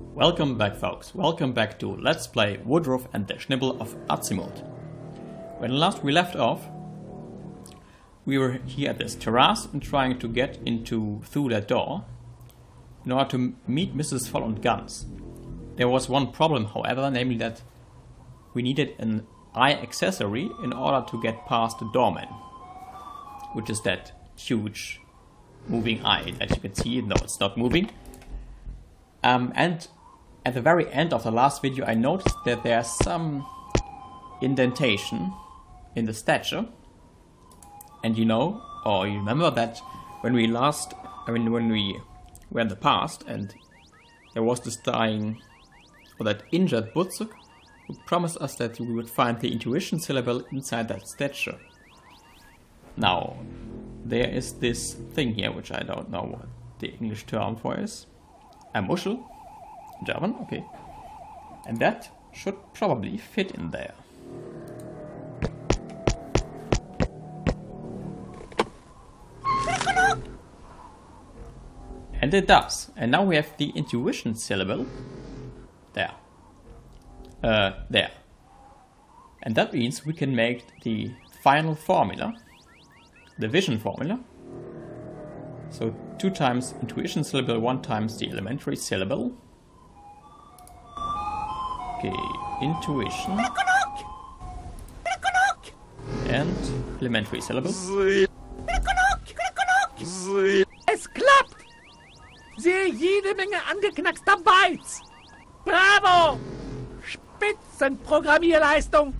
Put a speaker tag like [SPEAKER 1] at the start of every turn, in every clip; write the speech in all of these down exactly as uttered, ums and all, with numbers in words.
[SPEAKER 1] Welcome back, folks. Welcome back to Let's Play Woodruff and the Schnibble of Azimut. When last we left off, we were here at this terrace and trying to get into through that door in order to meet Missus Voll und Ganz. There was one problem, however, namely that we needed an eye accessory in order to get past the doorman, which is that huge moving eye that you can see. No, it's not moving. Um, and at the very end of the last video I noticed that there's some indentation in the statue. And you know, or you remember that when we last, I mean when we were in the past and there was this dying, or that injured Butzuk who promised us that we would find the intuition syllable inside that statue. Now, there is this thing here, which I don't know what the English term for is. A Muschel, German, okay. And that should probably fit in there. And it does. And now we have the intuition syllable there. Uh, there. And that means we can make the final formula, the vision formula. So two times intuition syllable, one times the elementary syllable. Okay, intuition. And elementary syllable.
[SPEAKER 2] Es klappt! Sehe jede Menge angeknackster Bytes! Bravo! Spitzenprogrammierleistung!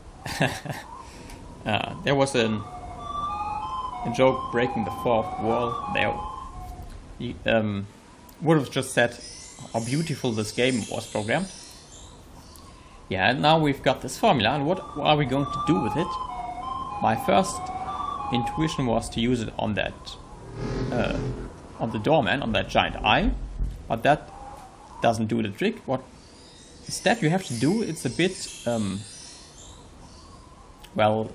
[SPEAKER 1] uh, there was an A joke breaking the fourth wall there. He, um, Woodruff just said how beautiful this game was programmed. Yeah, and now we've got this formula, and what are we going to do with it? My first intuition was to use it on that, uh, on the doorman, on that giant eye, but that doesn't do the trick. What instead you have to do, it's a bit, um, well,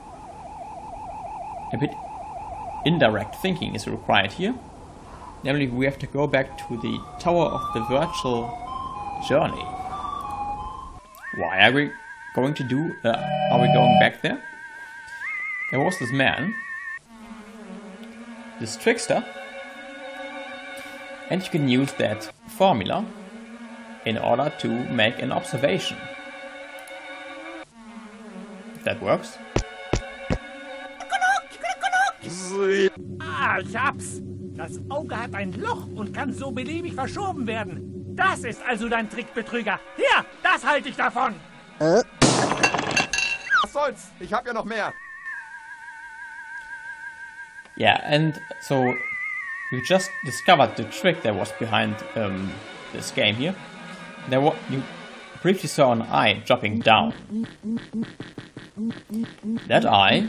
[SPEAKER 1] a bit indirect thinking is required here. Namely, we have to go back to the Tower of the Virtual Journey. Why are we going to do, uh, are we going back there? There was this man, this trickster, and you can use that formula in order to make an observation. If that works.
[SPEAKER 2] Ah, ich hab's! Das Auge hat ein Loch und kann so beliebig verschoben werden. Das ist also dein Trick, Betrüger. Hier, das halte ich davon!
[SPEAKER 3] Äh? Was soll's? Ich hab ja noch mehr.
[SPEAKER 1] Yeah, and so you just discovered the trick that was behind um, this game here. There was, you briefly saw an eye dropping down. That eye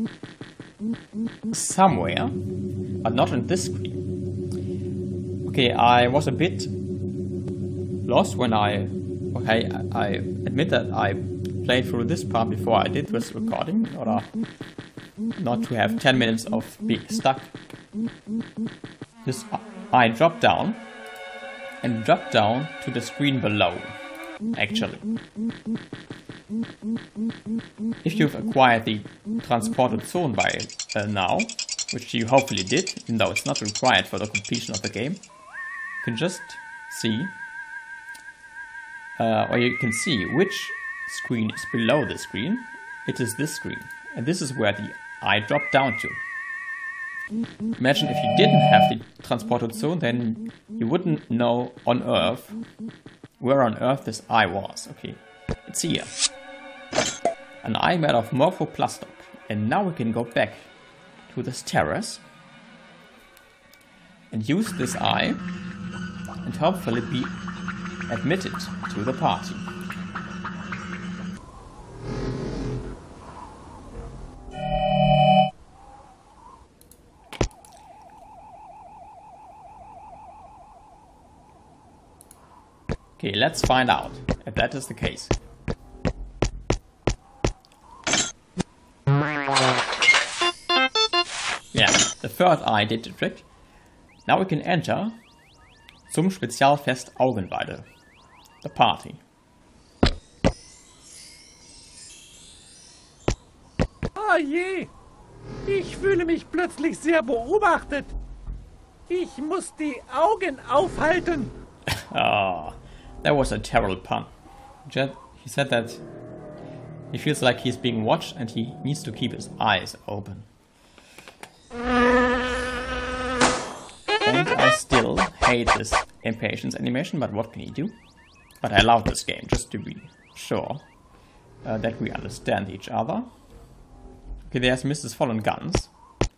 [SPEAKER 1] somewhere, but not on this screen. Okay, I was a bit lost when I, okay, I admit that I played through this part before I did this recording, in order not to have ten minutes of being stuck. This eye dropped down, and dropped down to the screen below, actually. If you've acquired the transported zone by uh, now, which you hopefully did, even though it's not required for the completion of the game, you can just see, uh, or you can see which screen is below the screen. It is this screen, and this is where the eye dropped down to. Imagine if you didn't have the transported zone, then you wouldn't know on Earth where on Earth this eye was. Okay, it's here. An eye made of morphoplastic. And now we can go back to this terrace and use this eye and hopefully be admitted to the party. Okay, let's find out if that is the case. Yeah, the third eye did the trick. Now we can enter zum Spezialfest Augenweide. The party.
[SPEAKER 2] Oh je! Ich fühle mich plötzlich sehr beobachtet. Ich muss die Augen aufhalten.
[SPEAKER 1] Ah, that was a terrible pun. Jet, he said that he feels like he's being watched and he needs to keep his eyes open. And I still hate this impatience animation, but what can you do? But I love this game, just to be sure uh, that we understand each other. Okay, there's Missus Fallen Guns,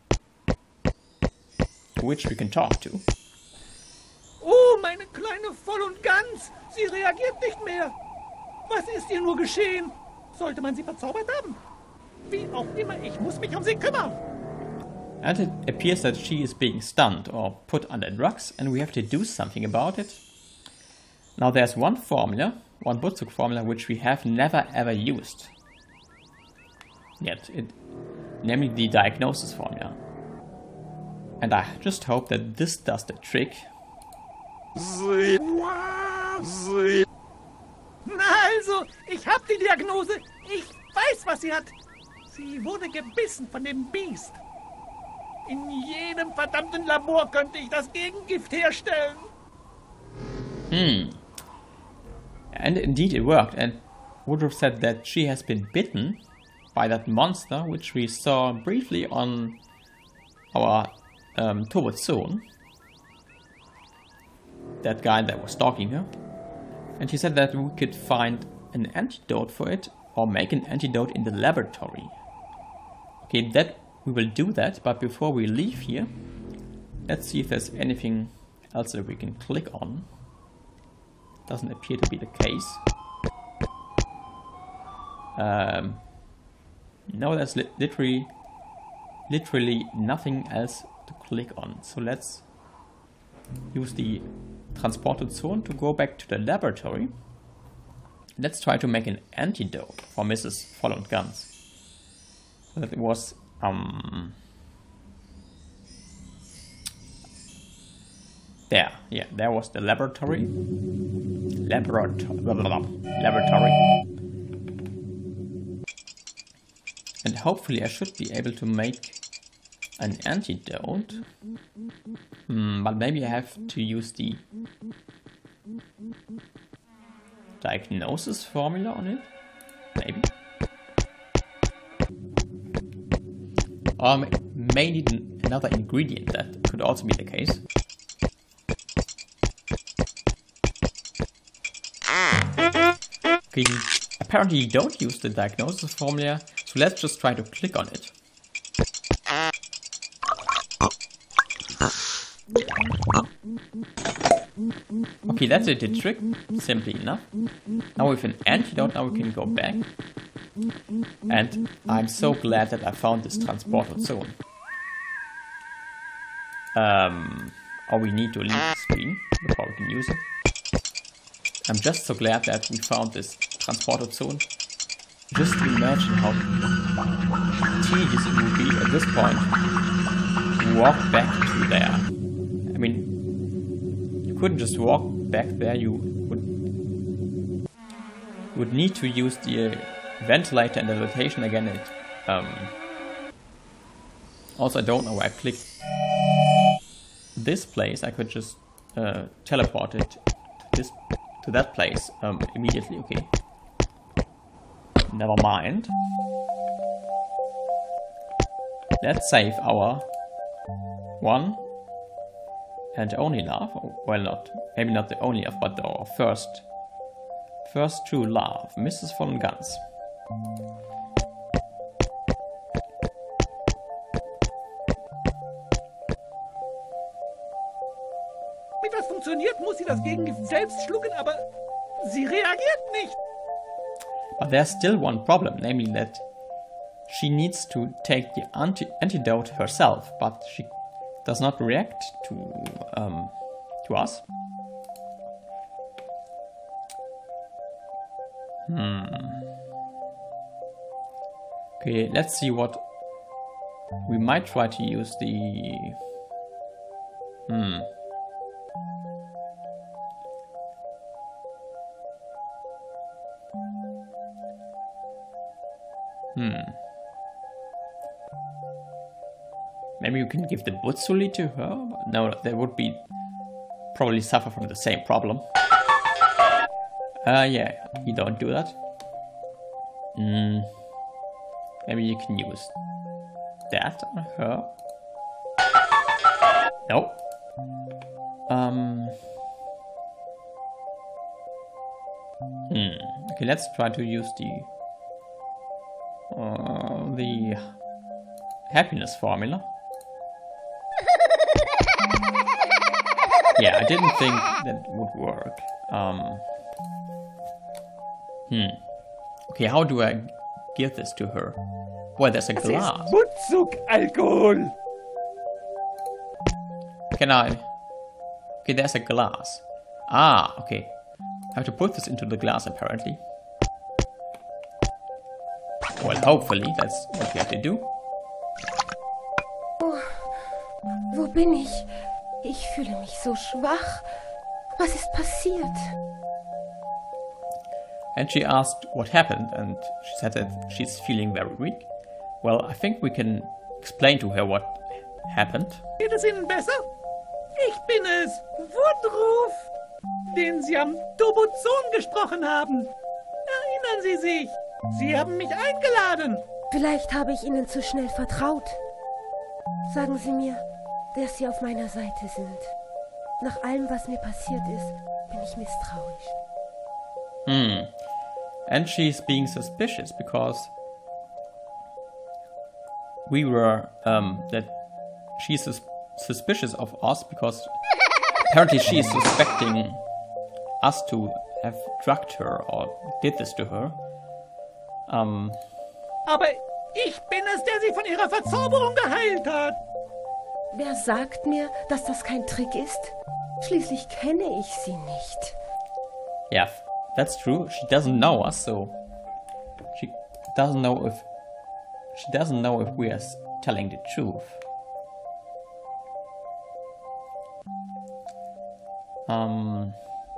[SPEAKER 1] which we can talk to.
[SPEAKER 2] Oh, meine kleine Voll und Ganz! Sie reagiert nicht mehr. Was ist ihr nur geschehen? Sollte man sie verzaubert haben? Wie auch immer, ich muss mich um sie kümmern.
[SPEAKER 1] And it appears that she is being stunned or put under drugs, and we have to do something about it. Now there's one formula, one Butzug formula, which we have never ever used yet, it, namely the diagnosis formula. And I just hope that this does the trick.
[SPEAKER 2] Na also, ich hab die Diagnose. Ich weiß, was sie hat. Sie wurde gebissen von dem Biest. In jedem verdammten Labor könnte ich das Gegengift herstellen.
[SPEAKER 1] Hmm. And indeed it worked, and Woodruff said that she has been bitten by that monster, which we saw briefly on our um, Turbo Zone. That guy that was stalking her. And she said that we could find an antidote for it, or make an antidote in the laboratory. Okay, that we will do that, but before we leave here, let's see if there's anything else that we can click on. Doesn't appear to be the case. Um, no, there's li literally, literally nothing else to click on. So let's use the transported zone to go back to the laboratory. Let's try to make an antidote for Missus Fallen Guns. So that it was um there, yeah, there was the laboratory. Laboratory laboratory. And hopefully I should be able to make an antidote. Hmm, but maybe I have to use the diagnosis formula on it. Maybe. Or um, may need another ingredient, that could also be the case. Okay, apparently you don't use the diagnosis formula, so let's just try to click on it. Okay, that's it, the trick, simply enough. Now with an antidote, now we can go back. And I'm so glad that I found this transporter zone. Um, or we need to leave the screen before we can use it. I'm just so glad that we found this transporter zone. Just imagine how tedious it would be at this point to walk back to there. I mean, you couldn't just walk back there, you would, you would need to use the uh, ventilator and the rotation again. It, um, also, I don't know where I clicked this place. I could just uh, teleport it to, this, to that place um, immediately. Okay. Never mind. Let's save our one and only love. Well, not maybe not the only love, but our first, first true love, Missus Fallen Guns.
[SPEAKER 2] Damit das funktioniert, muss sie das Gegengift selbst schlucken, aber sie reagiert nicht.
[SPEAKER 1] But there's still one problem, namely that she needs to take the anti antidote herself, but she does not react to um, to us. Hmm. Okay, let's see what we might try to use the. Hmm. Hmm. Maybe you can give the Butsuli to her? No, they would be probably suffer from the same problem. Uh, yeah, you don't do that. Hmm. Maybe you can use that on her. Nope. Um. Hmm. Okay, let's try to use the uh, the happiness formula. Yeah, I didn't think that would work. Um. Hmm. Okay, how do I give this to her? Boy, there's a
[SPEAKER 2] Das
[SPEAKER 1] glass.
[SPEAKER 2] ist Mutzuckalkohol.
[SPEAKER 1] Can I? Okay, there's a glass. Ah, okay. I have to put this into the glass apparently. Well, hopefully that's what we have to do.
[SPEAKER 4] Oh, wo bin ich? Ich fühle mich so schwach. Was ist passiert?
[SPEAKER 1] And she asked what happened, and she said that she's feeling very weak. Well, I think we can explain to her what happened.
[SPEAKER 2] Geht es Ihnen besser? Ich bin es, Woodruff, den Sie am Dobozon gesprochen haben. Erinnern Sie sich? Sie haben mich eingeladen.
[SPEAKER 4] Vielleicht habe ich Ihnen zu schnell vertraut. Sagen Sie mir, dass Sie auf meiner Seite sind. Nach allem, was mir passiert ist, bin ich misstrauisch.
[SPEAKER 1] Hmm. And she's being suspicious because we were, um, that she's sus suspicious of us because apparently she is suspecting us to have drugged her or did this to her. Um.
[SPEAKER 2] Aber ich bin es, der Sie von Ihrer Verzauberung geheilt hat.
[SPEAKER 4] Wer sagt mir, dass das kein Trick ist? Schließlich kenne ich Sie nicht.
[SPEAKER 1] Yeah, that's true. She doesn't know us, so she doesn't know if she doesn't know if we are telling the truth. Um.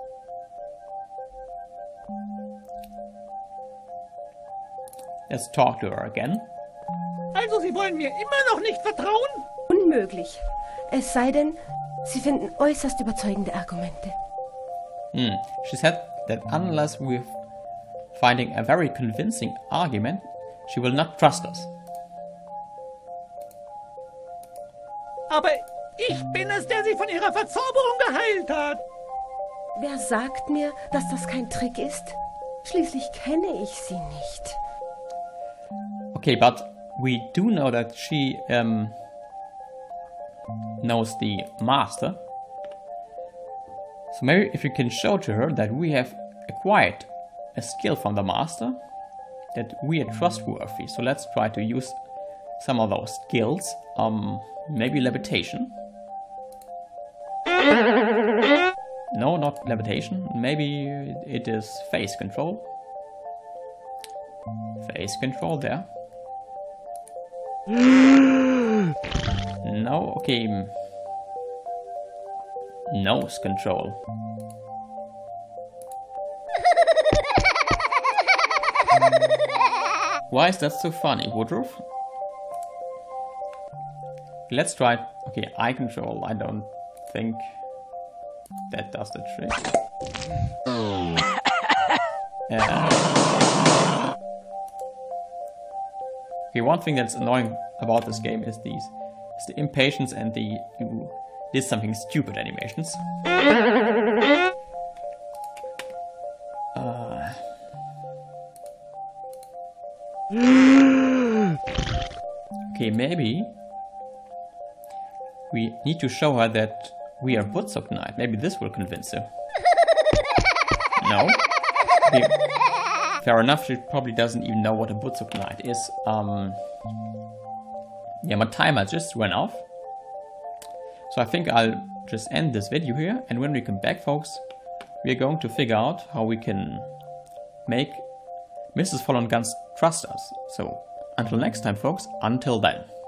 [SPEAKER 1] Let's talk to her again.
[SPEAKER 2] Also, Sie wollen mir immer noch nicht vertrauen?
[SPEAKER 4] Unmöglich. Es sei denn, Sie finden äußerst überzeugende Argumente.
[SPEAKER 1] Hmm. She said that unless we're finding a very convincing argument, she will not trust us.
[SPEAKER 2] Aber ich bin es, der Sie von Ihrer Verzauberung geheilt hat.
[SPEAKER 4] Wer sagt mir, dass das kein Trick ist? Schließlich kenne ich Sie nicht.
[SPEAKER 1] Okay, but we do know that she um, knows the master. So maybe if you can show to her that we have acquired a skill from the master, that we are trustworthy. So let's try to use some of those skills. Um, maybe levitation. No, not levitation. Maybe it is face control. Face control there. No, okay. Nose control. Why is that so funny, Woodruff? Let's try. Okay, eye control. I don't think that does the trick. Yeah. Okay, one thing that's annoying about this game is these, is the impatience and the you did something stupid animations. Uh, okay, maybe we need to show her that we are Butzuk Knight. Maybe this will convince her. No? Okay. Fair enough, she probably doesn't even know what a Butzuk Knight is. Um, yeah, my timer just went off. So I think I'll just end this video here. And when we come back, folks, we are going to figure out how we can make Missus Fallen Guns trust us. So until next time, folks, until then.